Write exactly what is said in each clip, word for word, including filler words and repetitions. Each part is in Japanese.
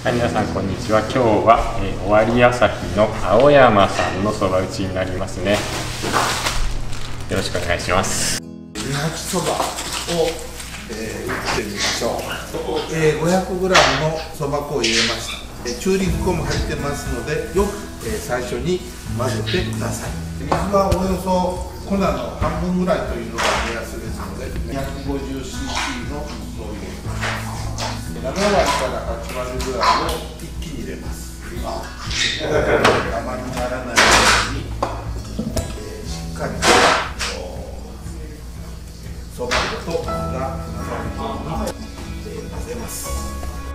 はい、皆さんこんにちは。今日は、えー、尾張朝日の青山さんのそば打ちになりますね。よろしくお願いします。 二八そばを、えー、打ってみましょう。えー、ごひゃくグラム のそば粉を入れました。えー、中力粉も入ってますので、よく、えー、最初に混ぜてください。水はおよそ粉の半分ぐらいというのが目安ですので、にひゃくごじゅうシーシー の水を入れます。ななわりからはちわりぐらいを一気に入れます。ダマにならないように、えー、しっかりとそば粉と水が混ざるように、えー、混ぜます。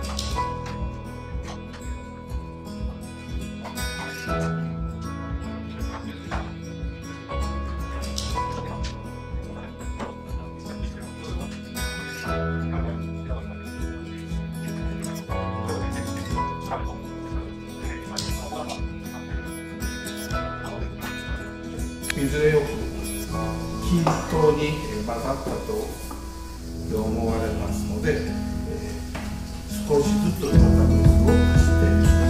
水がよく均等に混ざったと思われますので、えー、少しずつまた水を足していきます。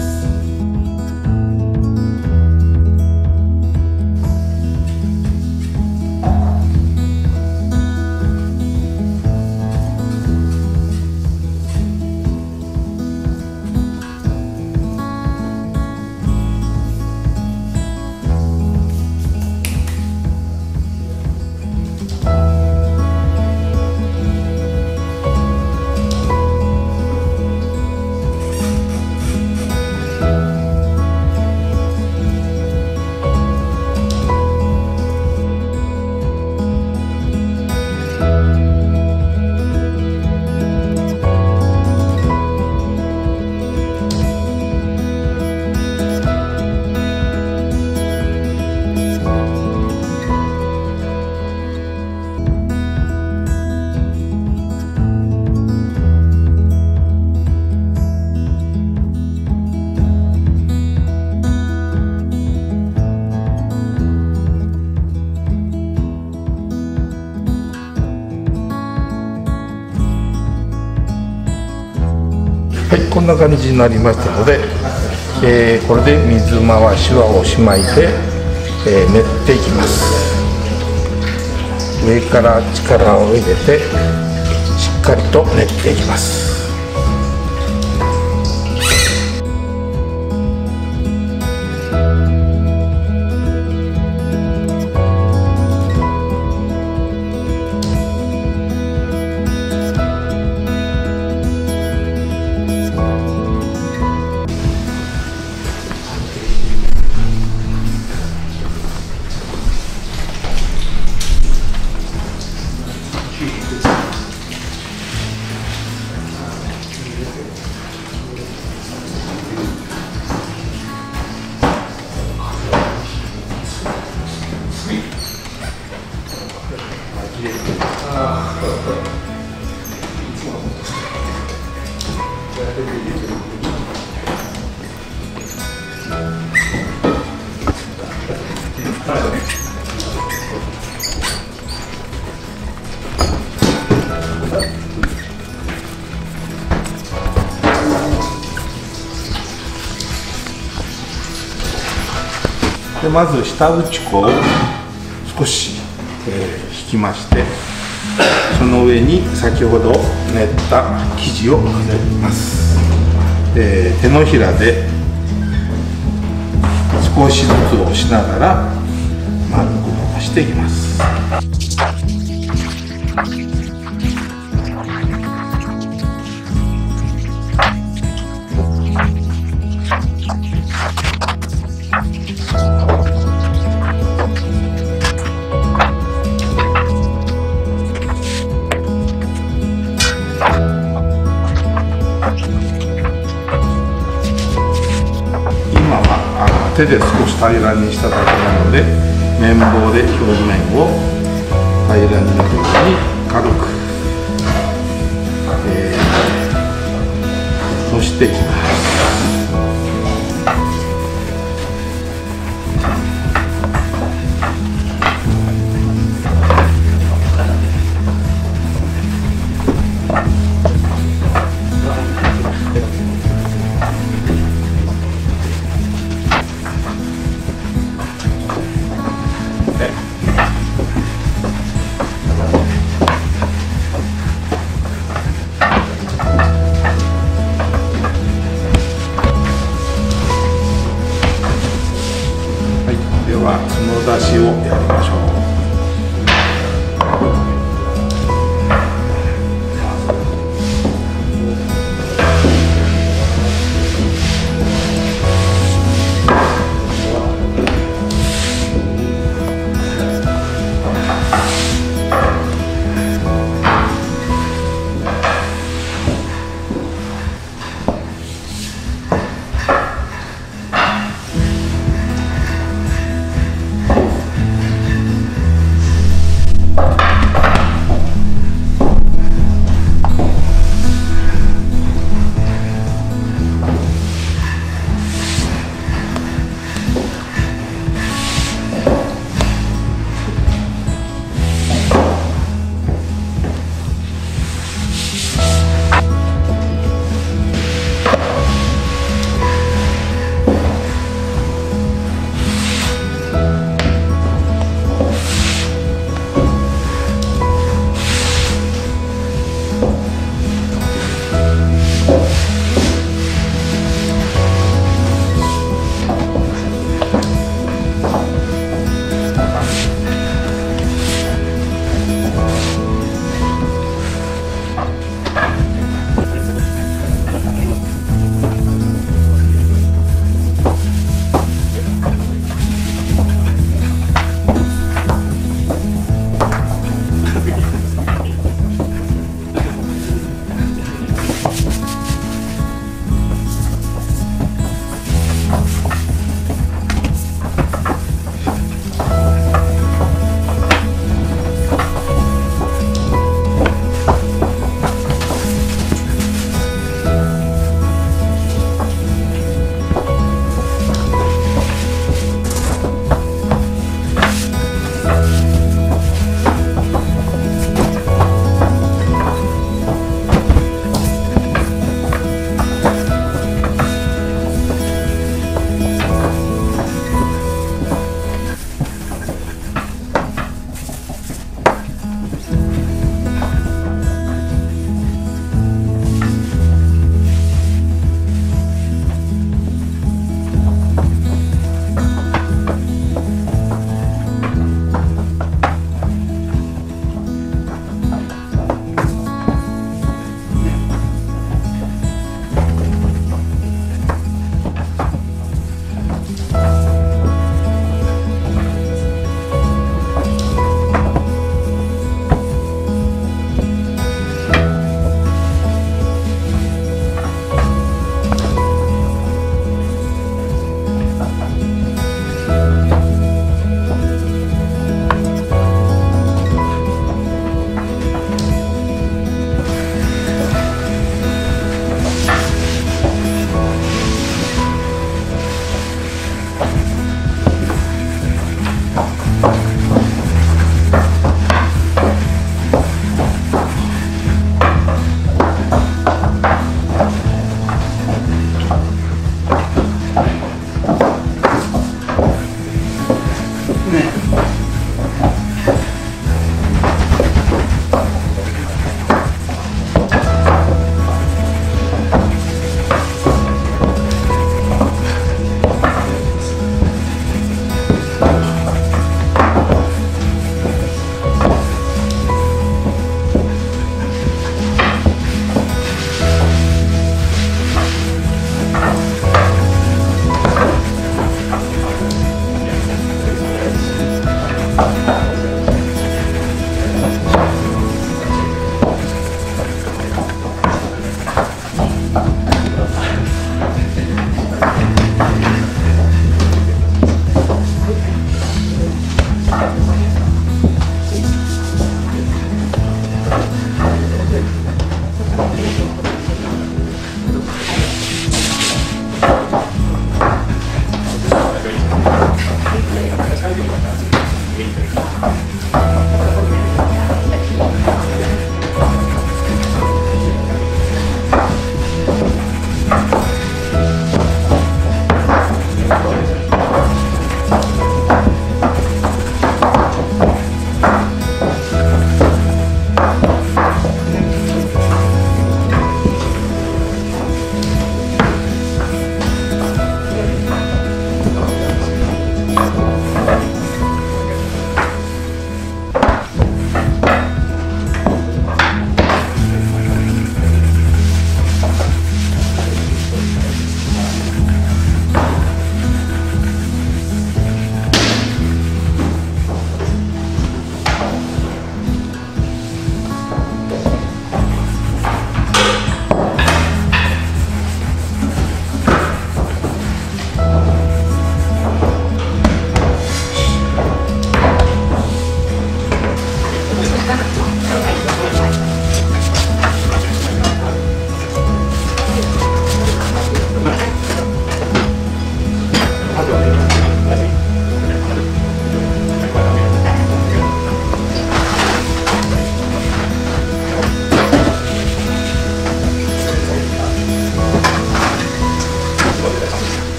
はい、こんな感じになりましたので、えー、これで水回しはおしまいで、えー、練っていきます。上から力を入れてしっかりと練っていきます。でまず下打ち粉を少し、えー、引きまして、その上に先ほど練った生地を混ぜます。えー、手のひらで少しずつ押しながら丸く伸ばしていきます。手で少し平らにしただけなので、麺棒で表面を平らになるように軽く、えー、押していきます。 出しをやりましょう。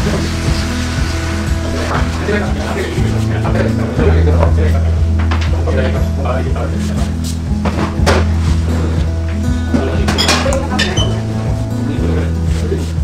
はい。